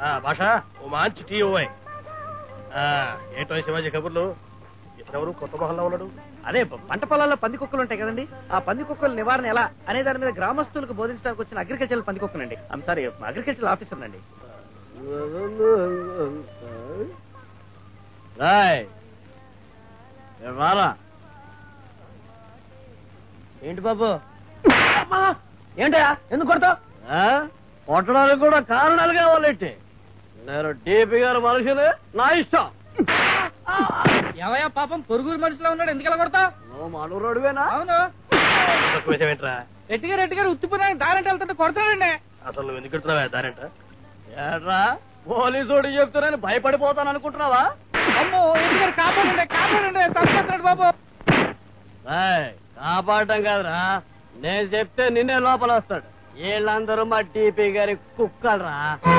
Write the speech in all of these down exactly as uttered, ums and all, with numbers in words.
భాష ఓ మంచి టీ ఓయ్. ఏంటో శివాజీ కబుర్లు. ఇతరెవరు కొత్త మొహల్లా ఉన్నాడు? అదే పంట పొలాల్లో పంది కుక్కలు ఉంటాయి కదండి, ఆ పంది కుక్కల నివారణ ఎలా అనే దాని మీద గ్రామస్తులకు బోధించడానికి వచ్చిన అగ్రికల్చర్ పంది కుక్కలండి. ఐమ్ సారీ, అగ్రికల్చర్ ఆఫీసర్ అండి. ఏంటి బాబు? ఏంటయా ఎందుకు కొడతావు? కొట్టడానికి కూడా కారణాలు కావాలంటే నేను డీపీ గారు మనుషులు, నా ఇష్టం. ఏవయ్యా పాపం పొరుగురు మనిషిలో ఉన్నాడు, ఎందుకు కొడతావు? నువ్వు మనూరోడువేనా? అవును. ఏంట్రా రెడ్డి గారు రెడ్డి గారు ఉత్తిపోయిన దారంటే వెళ్తుంటే కొడతాడండి. అసలు నువ్వు ఎందుకు ఎడుతున్నావా దారంట? ఏట్రా పోలీసుడు చెప్తున్నాను భయపడిపోతాను అనుకుంటున్నావా? అమ్మో రెడ్డి గారు కాపాడండి కాపాడండి సంపత్రాడు బాబు. కాపాడటం కాదురా, నేను చెప్తే నిన్నే లోపల వస్తాడు. వీళ్ళందరూ మా టీపీ గారి కుక్కలరా.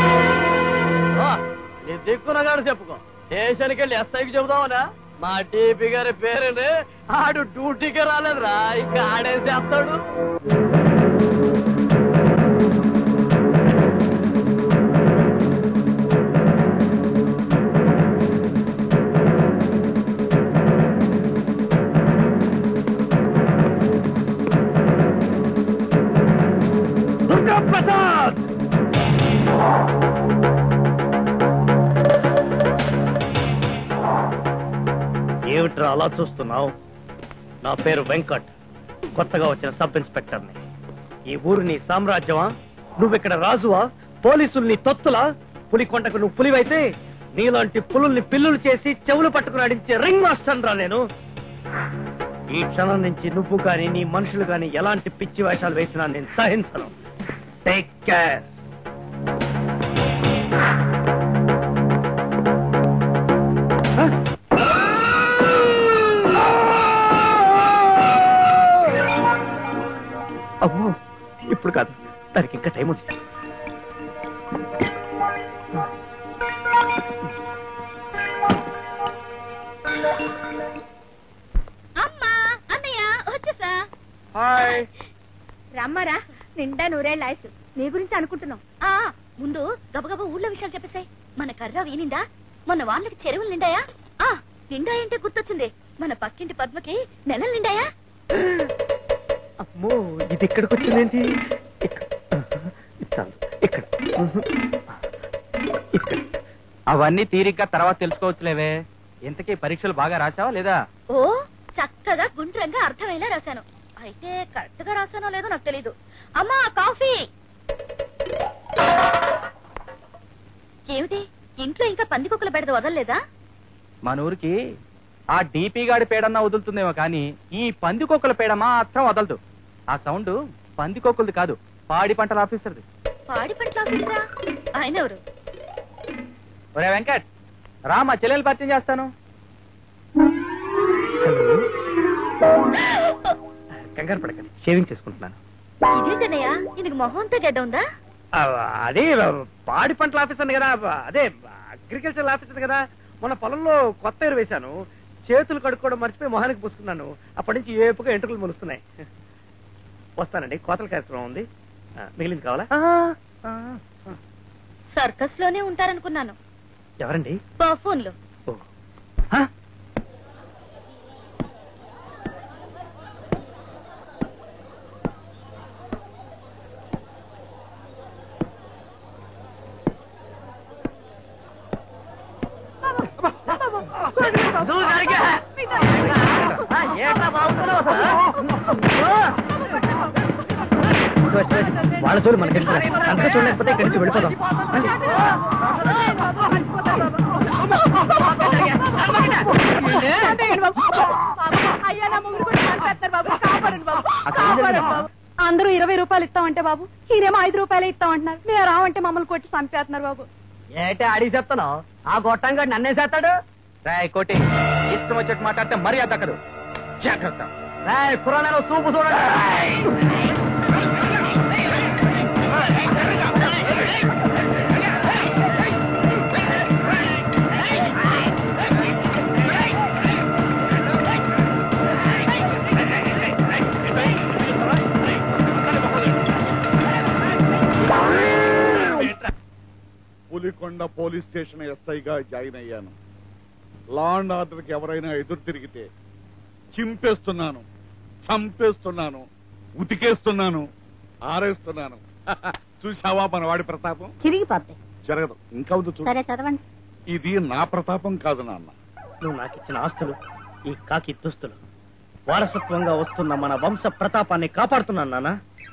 నీ దిక్కునగాడు చెప్పుకో, స్టేషన్కి వెళ్ళి ఎస్ఐకి చెబుదావునా? మా టీపీ గారి పేరుని ఆడు డ్యూటీకి రాలేదురా, ఇంకా ఆడేసి వస్తాడు. ప్రసాద్ ఏమిట్రా అలా చూస్తున్నావు? నా పేరు వెంకట్, కొత్తగా వచ్చిన సబ్ ఇన్స్పెక్టర్ని. ఈ ఊరు నీ సామ్రాజ్యమా? నువ్విక్కడ రాజువా? పోలీసుల్ని తొత్తులా? పులికొండకు నువ్వు పులివైతే నీలాంటి పులుల్ని పిల్లులు చేసి చెవులు పట్టుకుని అడించే రింగ్ మాస్టర్ రా నేను. ఈ క్షణం నుంచి నువ్వు గాని నీ మనుషులు గాని ఎలాంటి పిచ్చి వేషాలు వేసినా నేను సహించను. Take care. అమ్మో ఇప్పుడు కాదు, దానికి ఇంకా టైం ఉంది. అమ్మా అన్నయ్య వచ్చేసా. హాయ్. రమ్మరా, నిండా నూరేళ్ళ ఆయుష్. నీ గురించి అనుకుంటున్నాం. ఆ ముందు గబగబా ఊళ్ళో విషయాలు చెప్పేసాయి. మన కర్ర వీనిందా? మొన్న వాళ్ళకి చెరువులు నిండాయా? ఆ నిండాయంటే గుర్తొచ్చింది, మన పక్కింటి పద్మకి నెలలు నిండాయా? అమ్మో ఇది ఎక్కడికి వచ్చిందేంటి? అవన్నీ తీరిగ్గా తర్వాత తెలుసుకోవచ్చులేవే. ఇంతకీ పరీక్షలు బాగా రాసావా లేదా? ఓ చక్కగా గుండ్రంగా అర్థమయ్యేలా రాశాను. అయితే కరెక్ట్ గా రాశానో లేదో నాకు తెలీదు. అమ్మా కాఫీ. ఏమిటి ఇంట్లో ఇంకా పందికొక్కల బెడద వదలలేదా? మన ఊరికి ఆ డీపీ గాడి పేడన్నా వదులుతుందేమో కానీ ఈ పందికొక్కల పేడ మాత్రం వదలదు. ఆ సౌండ్ పందికొక్కలది కాదు, పాడి పంటల ఆఫీసర్ది. పాడి పంటల ఆఫీసరా? ఆయన ఎవరు? ఒరే వెంకట్ రా, మా చెల్లెలు పరిచయం చేస్తాను. కంగారు పడకండి, షేవింగ్ చేసుకుంటున్నాను. ఇదేంటన్నయ్య, ఇందుకు మొహం అంతా గడ్డ ఉందా? అదే పాడి పంటల ఆఫీసర్ కదా, అదే అగ్రికల్చర్ ఆఫీసర్ కదా. మొన్న పొలంలో కొత్త ఎరువు వేశాను, చేతులు కడుక్కోవడం మర్చిపోయి మొహానికి పూసుకున్నాను. అప్పటి నుంచి ఏపుగా ఎంట్రుకలు మొలుస్తున్నాయి. వస్తానండి, కోతల కార్యక్రమం ఉంది. మిగిలింది కావాలా? సర్కస్ లోనే ఉంటారనుకున్నాను. ఎవరండి? పర్ఫోన్ లో. వాళ్ళ చూడు మనకి అంతా చూడలేకపోతే ఇక్కడి నుంచి వెళ్ళిపోదాం. అందరూ ఇరవై రూపాయలు ఇస్తామంటే బాబు, ఈయనేమో ఐదు రూపాయలు ఇస్తామంటున్నారు. మీరు రావంటే మమ్మల్ని కొట్టి చంపేస్తున్నారు బాబు. ఏటే అడిగి చెప్తున్నావు? ఆ గొట్టంగా నన్నే చేస్తాడు. రాయ్ కోటి, ఇష్టం వచ్చేట్టు మాట్లాడితే మర్యాద దక్కదు. జాగ్రత్త. రాయ్ పురాణాలు చూపు చూడండి. ధూళికొండ పోలీస్ స్టేషన్ ఎస్ఐగా జాయిన్ అయ్యాను. లా అండ్ ఆర్డర్కి ఎవరైనా ఎదురు తిరిగితే చింపేస్తున్నాను, చంపేస్తున్నాను, ఉతికేస్తున్నాను, ఆరేస్తున్నాను. చూసావా మన వాడి ప్రతాపం? చిరిగిపోతాయి. జరగదు. ఇంకా ఉంది చూడు. సరే చదవండి. ఇది నా ప్రతాపం కాదు నాన్న. నువ్వు నాకు ఇచ్చిన ఆస్తులు, ఈ కాకి దుస్తులు, వారసత్వంగా వస్తున్న మన వంశ ప్రతాపాన్ని కాపాడుతున్నాను నాన్న.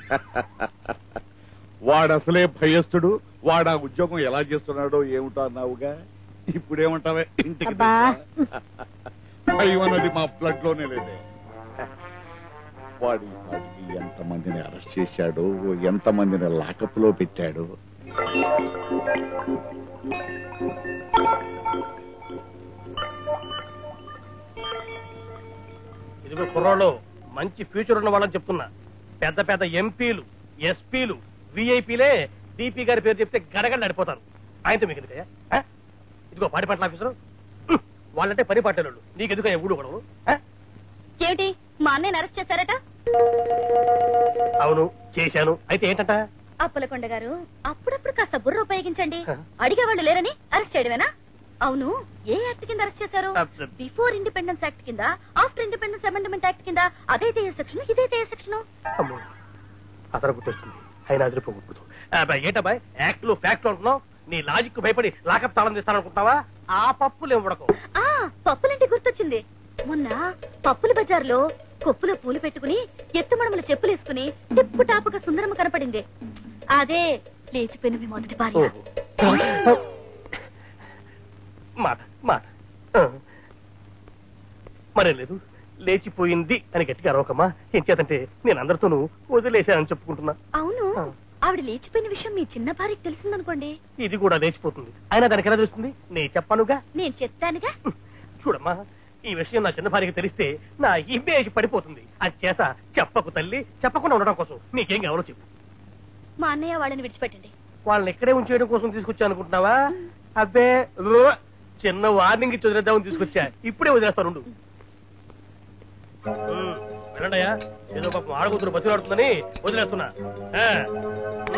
వాడసలే భయస్థుడు. వాడు ఆ ఉద్యోగం ఎలా చేస్తున్నాడో ఏమిటో అన్నావుగా, ఇప్పుడేమంటావే? ఇంటికి అబ్బా. భయం అన్నది మా బ్లడ్ లోనే లేదే. వాడి వాడికి ఎంతమందిని అరెస్ట్ చేశాడు, ఎంతమందిని లాకప్ లో పెట్టాడు. ఇదిగో కుర్రోళ్ళు, మంచి ఫ్యూచర్ ఉన్న వాళ్ళని చెప్తున్నా. పెద్ద పెద్ద ఎంపీలు, ఎస్పీలు, విఐపీలే డిపి గారి పేరు చెప్తే గడగడ నడిపోతారు. ఆయనతో మీకు ఎందుకయ్యా? ఆ? ఇదిగో పాడిపట్ల ఆఫీసరు, ఉహ్, వాళ్ళంటే పని పట్టేవాళ్ళు. నీకెందుకయ్యా ఊడు గొడవలు? ఆ? ఏమిటి మా అన్నయ్యని అరెస్ట్ చేశారట? అవును, చేశాను. అయితే ఏంటంట? అప్పలకొండ గారు, అప్పుడప్పుడు కాస్త బుర్ర ఉపయోగించండి. హ. అడిగేవాళ్ళు లేరని అరెస్ట్ చేయడమేనా? అవును, ఏ యాక్ట్ కింద అరెస్ట్ చేశారు? అబ్బ. బిఫోర్ ఇండిపెండెన్స్ యాక్ట్ కింద, ఆఫ్టర్ ఇండిపెండెన్స్ అమెండ్మెంట్ యాక్ట్ కింద. అదైతే ఏ సెక్షన్, ఇదైతే ఏ సెక్షన్? అమ్మో, అతను గుర్తొస్తుంది. అయినా అదిరిపోకూడదు. ఏంటబ్బాయ్ యాక్ట్ లో ఫ్యాక్ట్ అంటున్నావు? నీ లాజిక్ భయపడి లాకప్ తాళం తీస్తాననుకుంటున్నావా? ఆ పప్పులు ఇవ్వడకు. ఆ పప్పులంటే గుర్తొచ్చింది. మొన్న పప్పుల బజార్లో కొప్పులో పూలు పెట్టుకుని ఎత్తుమడమల చెప్పులేసుకుని టిప్పు టాపుగా సుందరమ్మ కనపడింది. అదే లేచిపోయిన మీ మొదటి భార్య. ఓహో. మాట మాట ఆ. మరేం లేదు, లేచిపోయింది అని గట్టిగా అరవకమ్మా. ఏం చేతంటే నేను అందరితోనూ వదిలేశానని చెప్పుకుంటున్నా. అవును, ఆ. ఆవిడ లేచిపోయిన విషయం మీ చిన్న భార్యకి తెలిసిందనుకోండి. ఇది కూడా లేచిపోతుంది. అయినా దానికి ఎలా తెలుస్తుంది? నేను చెప్పానుగా. నేను చెప్తానుగా. చూడమ్మా, ఈ విషయం నా చిన్న భార్యకి తెలిస్తే నా ఇమేజ్ పడిపోతుంది. అది చేత చెప్పకు తల్లి. చెప్పకుండా ఉండడం కోసం నీకేం కావాలో చెప్పు. మా అన్నయ్య వాళ్ళని విడిచిపెట్టండి. వాళ్ళని ఎక్కడే ఉంచేయడం కోసం తీసుకొచ్చా అనుకుంటున్నావా? అబ్బే, ఓ, చిన్న వార్నింగ్ ఇచ్చి వదిలేద్దామని తీసుకొచ్చా. ఇప్పుడే వదిలేస్తాను. వెళ్ళండియా, ఏదో పాపం ఆడకూతురు బతులాడుతుందని వదిలేస్తున్నా.